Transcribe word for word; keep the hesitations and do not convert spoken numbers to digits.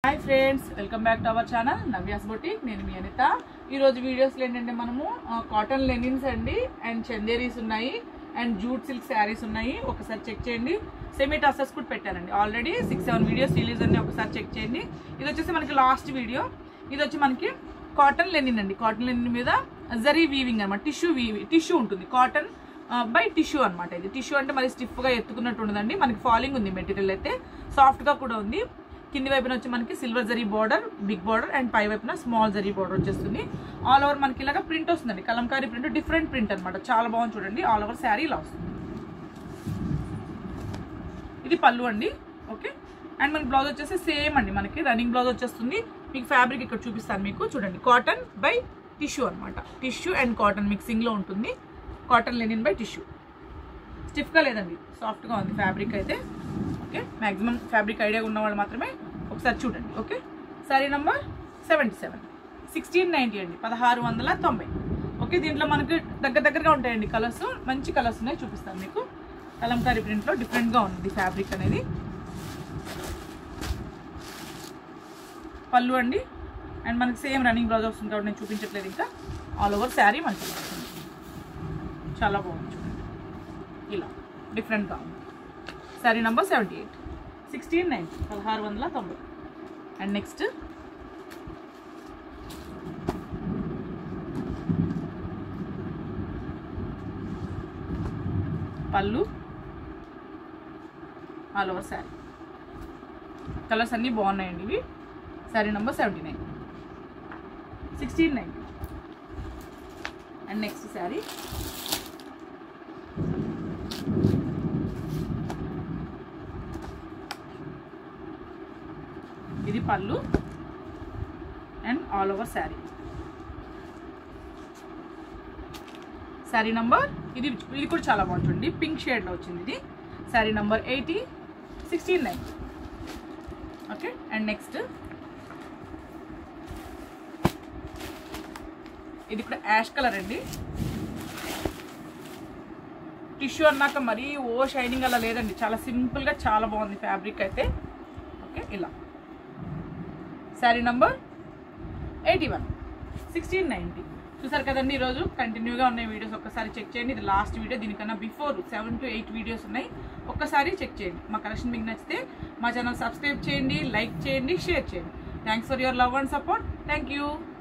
Hi friends, welcome back to our channel Navya's boutique. నేను మీ అనిత. ఈరోజు వీడియోస్లో ఏంటంటే మనము కాటన్ లెనిన్స్ అండి అండ్ చందేరీస్ ఉన్నాయి అండ్ జూట్ సిల్క్ శారీస్ ఉన్నాయి. ఒకసారి చెక్ చేయండి. సెమీ టసర్స్ కూడా పెట్టానండి already six seven videos release అన్నీ ఒకసారి చెక్ చేయండి. ఇది వచ్చేసి మనకి లాస్ట్ వీడియో. ఇది వచ్చి మనకి కాటన్ లెనిన్ అండి. కాటన్ లెనిన్ మీద జరీ వీవింగ్ అనమాట. టిష్యూ వీవి టిష్యూ ఉంటుంది. కాటన్ బై టిష్యూ అనమాట. ఇది టిష్యూ అంటే మరి స్టిఫ్గా ఎత్తుకున్నట్టు ఉండదండి. మనకి ఫాలింగ్ ఉంది. మెటీరియల్ అయితే సాఫ్ట్గా కూడా ఉంది. కింది వైపున వచ్చి మనకి silver zari border, big border and పై వైపున స్మాల్ జరీ బార్డర్ వచ్చేస్తుంది. ఆల్ ఓవర్ మనకి ఇలాగా ప్రింట్ వస్తుందండి. కలంకారీ ప్రింట్, డిఫరెంట్ ప్రింట్ అనమాట. చాలా బాగుంది చూడండి. ఆల్ ఓవర్ శారీ ఇలా వస్తుంది. ఇది పళ్ళు అండి. ఓకే. అండ్ మనకి బ్లౌజ్ వచ్చేసి సేమ్ అండి. మనకి రన్నింగ్ బ్లౌజ్ వచ్చేస్తుంది. మీకు ఫ్యాబ్రిక్ ఇక్కడ చూపిస్తాను మీకు. చూడండి, కాటన్ బై టిష్యూ అనమాట. టిష్యూ అండ్ కాటన్ మిక్సింగ్లో ఉంటుంది. Cotton linen by tissue. స్టిఫ్గా లేదండి, సాఫ్ట్గా ఉంది ఫ్యాబ్రిక్ అయితే. ఓకే, మ్యాక్సిమం ఫ్యాబ్రిక్ ఐడియా ఉన్న వాళ్ళు మాత్రమే ఒకసారి చూడండి. Okay, sari number seventy seven sixteen ninety అండి, పదహారు వందల తొంభై. ఓకే, దీంట్లో మనకి దగ్గర దగ్గరగా ఉంటాయండి కలర్స్. మంచి కలర్స్ ఉన్నాయి, చూపిస్తాను మీకు. కలంకారీ ప్రింట్లో డిఫరెంట్గా ఉంది ఫ్యాబ్రిక్ అనేది. పళ్ళు అండి. అండ్ మనకి సేమ్ రన్నింగ్ బ్లౌజ్ వస్తుంది కాబట్టి నేను చూపించట్లేదు. ఇంకా ఆల్ ఓవర్ శారీ మనకి చాలా బాగుంది చూడండి. ఇలా డిఫరెంట్గా ఉంది. Sari number seventy eight sixteen nine పదహారు వందల తొంభై. అండ్ నెక్స్ట్ పళ్ళు, ఆల్ ఓవర్ శారీ. కలర్స్ అన్నీ బాగున్నాయండి ఇవి. Sari number seventy nine sixteen nine. And next sari ఇది పళ్ళు and all over sari. Sari number ఇది ఇది కూడా చాలా బాగుంటుంది. పింక్ షేడ్లో వచ్చింది ఇది. Sari number eighty sixteen nine. Okay. And next ఇది కూడా యాష్ కలర్ అండి. టిష్యూ అన్నాక మరీ ఓ షైనింగ్ అలా లేదండి. చాలా సింపుల్గా చాలా బాగుంది ఫ్యాబ్రిక్ అయితే. ఓకే, ఇలా. Sari number eighty one sixteen ninety. చూసారు కదండి. ఈరోజు కంటిన్యూగా ఉన్నాయి వీడియోస్. ఒక్కసారి చెక్ చేయండి. ఇది లాస్ట్ వీడియో. దీనికన్నా before seven to eight videos ఉన్నాయి. ఒక్కసారి చెక్ చేయండి. మా కలెక్షన్ మీకు నచ్చితే మా ఛానల్ సబ్స్క్రైబ్ చేయండి, లైక్ చేయండి, షేర్ చేయండి. Thanks for your love and support. Thank you.